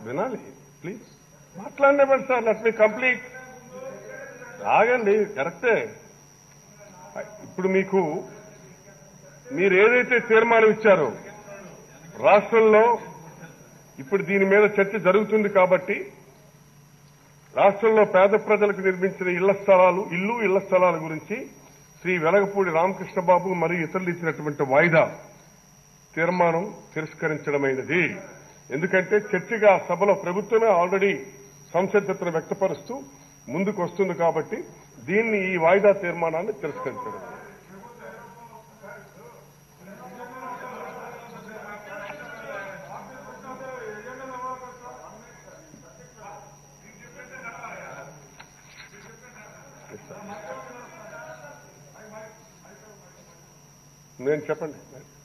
వినాలి ప్లీజ్ మాట్లాడనివ్వండి sir. Let me complete. ఆగండి, కరెక్టే. ఇప్పుడు మీరు ఏదైతే తీర్మానం ఇచ్చారో రాష్ట్రంలో ఇప్పుడు దీని మీద చర్చ జరుగుతుంది కాబట్టి రాష్ట్రంలో పేద ప్రజలకు నిర్మించిన ఇళ్ల స్థలాల గురించి శ్రీ వెలగపూడి రామకృష్ణబాబు మరియు ఇతరులు ఇచ్చినటువంటి వాయిదా తీర్మానం తిరస్కరించడమైనది. ఎందుకంటే చర్చగా సభలో ప్రభుత్వమే ఆల్రెడీ సంసిద్ధతను వ్యక్తపరుస్తూ ముందుకు వస్తుంది కాబట్టి దీన్ని ఈ వాయిదా తీర్మానాన్ని తిరస్కరించడం. నేను చెప్పండి.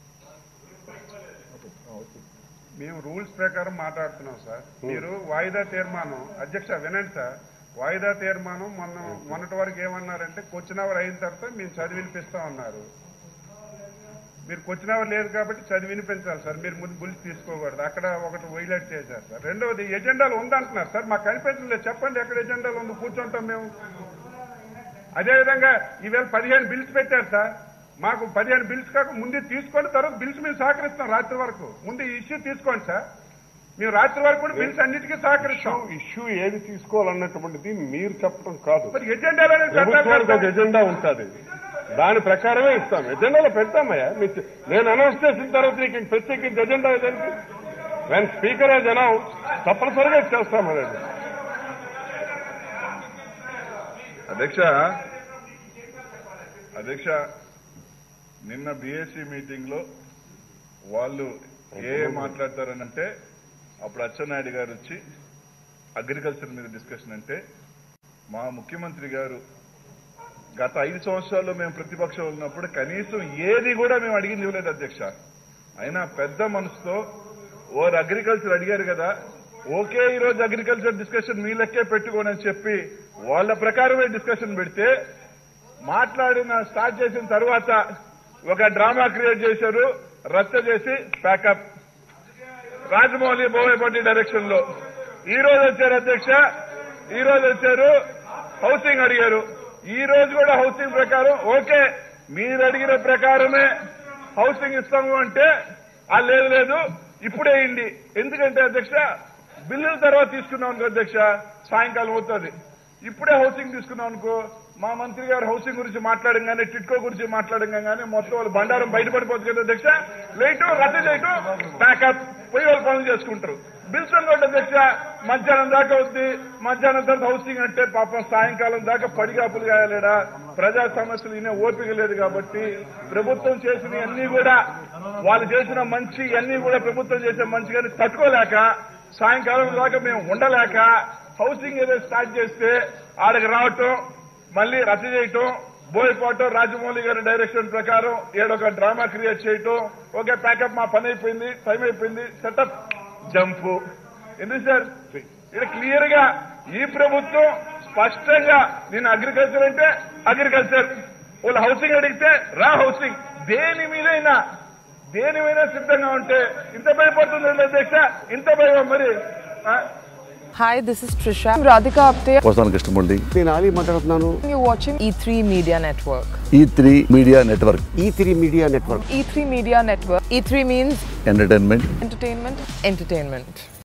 మేము రూల్స్ ప్రకారం మాట్లాడుతున్నాం సార్. మీరు వాయిదా తీర్మానం అధ్యక్ష వినండి సార్. వాయిదా తీర్మానం మొన్నటి వరకు ఏమన్నారంటే క్వశ్చన్ అవర్ అయిన తర్వాత మేము చదివి వినిపిస్తామన్నారు. మీరు క్వశ్చన్ అవర్ లేదు కాబట్టి చదివి వినిపించాలి సార్. మీరు ముందు బుల్స్ తీసుకోకూడదు. అక్కడ ఒకటి వైలేట్ చేశారు సార్. రెండవది ఎజెండాలు ఉందంటున్నారు సార్. మాకు కనిపించలేదు. చెప్పండి ఎక్కడ ఎజెండాలు ఉంది, కూర్చుంటాం మేము. అదేవిధంగా ఈవేళ 15 బిల్స్ పెట్టారు సార్. మాకు 15 బిల్స్ కాక ముందు తీసుకోండి, తర్వాత బిల్స్ మేము సహకరిస్తాం. రాత్రి వరకు ముందు ఈ ఇష్యూ తీసుకోండి సార్. మేము రాత్రి వరకు కూడా బిల్స్ అన్నిటికీ సహకరిస్తాం. ఇష్యూ ఏది తీసుకోవాలన్నటువంటిది మీరు చెప్పడం కాదు. మరి ఎజెండాలో ఎజెండా ఉంటుంది, దాని ప్రకారమే ఇస్తాం. ఎజెండాలో పెడతామయ్యా. నేను అనౌన్స్ చేసిన తర్వాత నీకు ప్రత్యేకించి ఎజెండా ఏదంటే వెన్ స్పీకర్ హాజ్ అనౌన్స్ తప్పనిసరిగా చేస్తామనేది. అధ్యక్ష నిన్న బీఎస్సీ మీటింగ్ లో వాళ్ళు మాట్లాడతారనంటే అప్పుడు అచ్చెన్నాయుడు గారు వచ్చి అగ్రికల్చర్ మీద డిస్కషన్ అంటే మా ముఖ్యమంత్రి గారు గత 5 సంవత్సరాల్లో మేము ప్రతిపక్షం ఉన్నప్పుడు కనీసం ఏది కూడా మేము అడిగింది ఇవ్వలేదు అధ్యక్ష. అయినా పెద్ద మనసుతో అగ్రికల్చర్ అడిగారు కదా, ఓకే ఈరోజు అగ్రికల్చర్ డిస్కషన్ మీ లెక్కే పెట్టుకోని అని చెప్పి వాళ్ళ ప్రకారమే డిస్కషన్ పెడితే స్టార్ట్ చేసిన తర్వాత ఒక డ్రామా క్రియేట్ చేశారు. రద్దు చేసి ప్యాకప్ రాజమౌళి బోయపాటి డైరెక్షన్ లో ఈ రోజు వచ్చారు అధ్యక్ష. ఈ రోజు వచ్చారు హౌసింగ్ అడిగారు. ఈ రోజు కూడా హౌసింగ్ ప్రకారం ఓకే మీరు అడిగిన ప్రకారమే హౌసింగ్ ఇస్తాము అంటే లేదు ఇప్పుడే వేయండి. ఎందుకంటే అధ్యక్ష బిల్లుల తర్వాత తీసుకున్నాం అనుకో అధ్యక్ష సాయంకాలం అవుతుంది. ఇప్పుడే హౌసింగ్ తీసుకున్నాం అనుకో మా మంత్రి గారు హౌసింగ్ గురించి మాట్లాడంగానే టిట్కో గురించి మాట్లాడంగానే మొత్తం వాళ్ళు బండారం బయటపడిపోతుంది కదా అధ్యక్ష. లేటు రద్దు చేయటం ప్యాకప్ పోయి వాళ్ళు పనులు చేసుకుంటారు. బిల్స్ అనుకోండి అధ్యక్ష మధ్యాహ్నం దాకా అవుతుంది. మధ్యాహ్నం తర్వాత హౌసింగ్ అంటే పాపం సాయంకాలం దాకా పడిగాపులు కాయలేడా. ప్రజా సమస్యలు ఇనే ఓపిక లేదు కాబట్టి ప్రభుత్వం చేసిన అన్ని కూడా వాళ్ళు చేసిన మంచి అన్ని కూడా ప్రభుత్వం చేసే మంచి కానీ తట్టుకోలేక సాయంకాలం దాకా మేము ఉండలేక హౌసింగ్ ఏదో స్టార్ట్ చేస్తే ఆడకి రావటం మళ్ళీ రద్దు చేయటం బోయపాటు రాజమౌళి గారి డైరెక్షన్ ప్రకారం ఏడొక డ్రామా క్రియేట్ చేయటం. ఓకే ప్యాకప్ మా పని అయిపోయింది, టైం అయిపోయింది, సెటప్ జంపు. ఎందుకు సార్ ఇక్కడ క్లియర్ గా ఈ ప్రభుత్వం స్పష్టంగా నేను అగ్రికల్చర్ అంటే అగ్రికల్చర్, వాళ్ళు హౌసింగ్ అడిగితే హౌసింగ్. దేని మీదైనా సిద్ధంగా ఉంటే ఇంత భయపడుతుంది అధ్యక్ష. ఇంత భయం మరి. Hi, this is Trisha. I'm Radhika Apte. వస్తాను కృష్ణమూర్తి. నేను ఆలీ మాట్లాడుతున్నాను. You're watching E3 Media Network. E3 Media Network. E3 Media Network. E3 Media Network. E3 means Entertainment. entertainment.